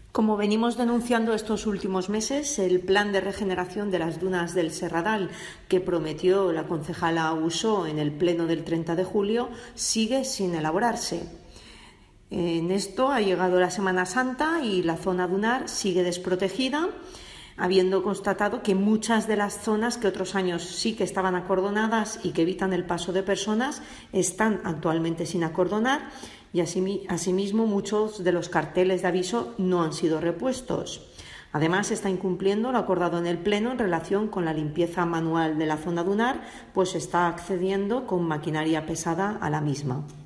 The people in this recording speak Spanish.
Como venimos denunciando estos últimos meses, el plan de regeneración de las dunas del Serradal que prometió la concejala Usó en el pleno del 30 de julio sigue sin elaborarse. En esto ha llegado la Semana Santa y la zona dunar sigue desprotegida, habiendo constatado que muchas de las zonas que otros años sí que estaban acordonadas y que evitan el paso de personas están actualmente sin acordonar y asimismo muchos de los carteles de aviso no han sido repuestos. Además, se está incumpliendo lo acordado en el Pleno en relación con la limpieza manual de la zona dunar, pues se está accediendo con maquinaria pesada a la misma.